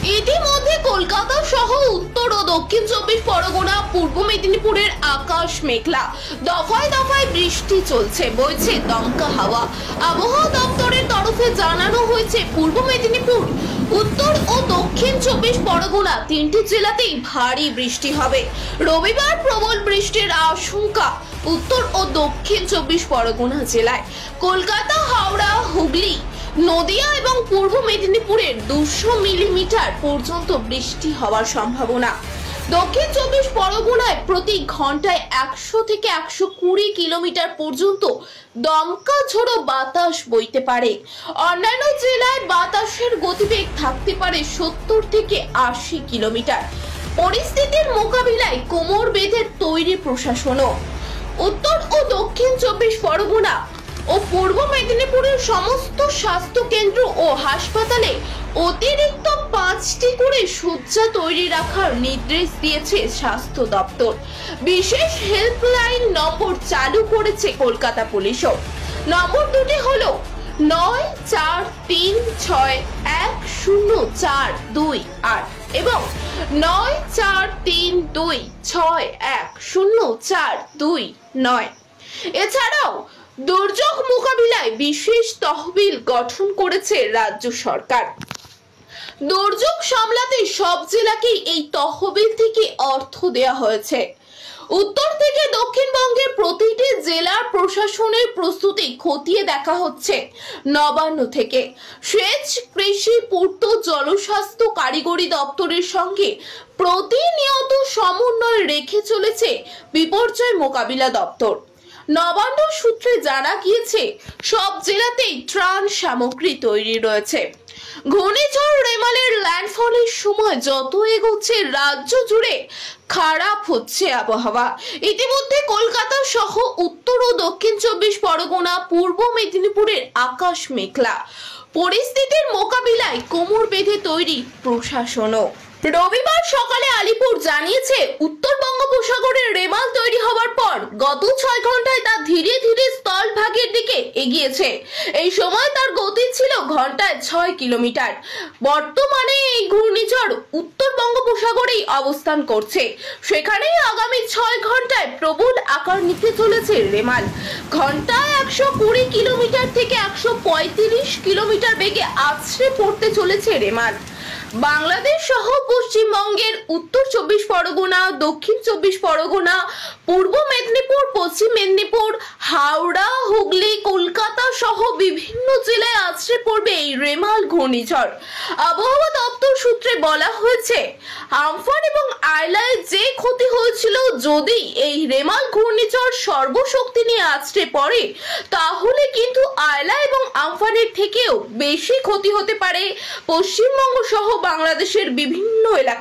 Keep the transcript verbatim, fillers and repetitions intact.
ইতিমধ্যে কলকাতা সহ উত্তর ও দক্ষিণ চব্বিশ পরগনা, পূর্ব মেদিনীপুরের আকাশ মেঘলা, দফায় দফায় বৃষ্টি চলছে, বইছে দমকা হাওয়া। আবহাওয়া দপ্তরের তরফে জানানো হয়েছে পূর্ব মেদিনীপুর, উত্তর ও দক্ষিণ চব্বিশ পরগনা তিনটি জেলাতেই ভারী বৃষ্টি হবে। রবিবার প্রবল বৃষ্টির আশঙ্কা উত্তর ও দক্ষিণ চব্বিশ পরগনা জেলায়। কলকাতা, হাওড়া, হুগলি, নদিয়া এবং পূর্ব মেদিনীপুরের দুশো মিলিমিটার পর্যন্ত বৃষ্টি হওয়ার সম্ভাবনা। দক্ষিণ চব্বিশ পরগনায় প্রতি ঘন্টায় একশো থেকে একশো কুড়ি কিলোমিটার পর্যন্ত দমকা ঝোড়ো বাতাস বইতে পারে। অন্যান্য জেলায় বাতাসের গতিবেগ থাকতে পারে সত্তর থেকে আশি কিলোমিটার। পরিস্থিতির মোকাবিলায় কোমর বেঁধে তৈরি প্রশাসনও। উত্তর ও দক্ষিণ চব্বিশ পরগনা ও পূর্ব মেদিনীপুরের সমস্ত স্বাস্থ্য কেন্দ্র ও হাসপাতালে অতিরিক্ত পাঁচটি করে শয্যা তৈরি রাখার নির্দেশ দিয়েছে স্বাস্থ্য দপ্তর। বিশেষ হেল্পলাইন নম্বর চালু করেছে কলকাতা পুলিশও। নম্বর দুটি হলো নয় চার তিন ছয় এক শূন্য চার দুই আট এবং নয় চার তিন দুই ছয় এক শূন্য চার দুই নয়। এছাড়াও দুর্যোগ মোকাবিলায় বিশেষ তহবিল গঠন করেছে রাজ্য সরকার। দুর্যোগ সামলাতে সব জেলাকেই এই তহবিল থেকে অর্থ দেওয়া হয়েছে। উত্তর থেকে দক্ষিণবঙ্গের প্রতিটি জেলার প্রশাসনের প্রস্তুতি খতিয়ে দেখা হচ্ছে নবান্ন থেকে। সেচ, কৃষি, পূর্ত, জনস্বাস্থ্য, কারিগরি দপ্তরের সঙ্গে প্রতিনিয়ত সমন্বয় রেখে চলেছে বিপর্যয় মোকাবিলা দপ্তর। নবান্ন সূত্রে জানা গিয়েছে সব জেলাতেই ত্রাণ সামগ্রী তৈরি রয়েছে। ঘূর্ণিঝড় রেমালের ল্যান্ডফলের সময় যত এগোচ্ছে রাজ্য জুড়ে খারাপ হচ্ছে আবহাওয়া। ইতিমধ্যে কলকাতা সহ উত্তর ও দক্ষিণ চব্বিশ পরগনা, পূর্ব মেদিনীপুরের আকাশ মেঘলা। পরিস্থিতির মোকাবিলায় কোমর বেঁধে তৈরি প্রশাসনও। রবিবার সকালে আলিপুর জানিয়েছে উত্তর বঙ্গোপসাগরের রেমাল তৈরি হওয়ার পর গত ছয় ঘন্টায় তা ধীরে ধীরে স্থলভাগের দিকে এগিয়েছে। এই সময় তার গতি ছিল ঘন্টায় ছয় কিলোমিটার। বর্তমানে এই ঘূর্ণিঝড় উত্তর বঙ্গোপসাগরেই অবস্থান করছে। সেখানেই আগামী ছয় ঘন্টায় প্রবল আকার নিতে চলেছে রেমাল। ঘন্টায় একশো কুড়ি কিলোমিটার থেকে একশো পঁয়ত্রিশ কিলোমিটার বেগে আছড়ে পড়তে চলেছে রেমাল। বাংলাদেশ সহ পশ্চিমবঙ্গের উত্তর চব্বিশ পরগনা, দক্ষিণ চব্বিশ পরগনা, পূর্ব মেদিনীপুর, পশ্চিম মেদিনীপুর, হাওড়া, হুগলি, কলকাতা সহ বিভিন্ন জেলায় আছড়ে পড়বে এই রেমাল ঘূর্ণিঝড়। আবহাওয়া দপ্তর সূত্রে বলা হয়েছে আমফান এবং আয়লায় যে ক্ষতি হয়েছিল, যদি এই রেমাল ঘূর্ণিঝড় সর্বশক্তি নিয়ে আছড়ে পড়ে তাহলে কিন্তু আয়লা এবং আমফানের থেকেও বেশি ক্ষতি হতে পারে পশ্চিমবঙ্গ সহ বাংলাদেশের বিভিন্ন এলাকা।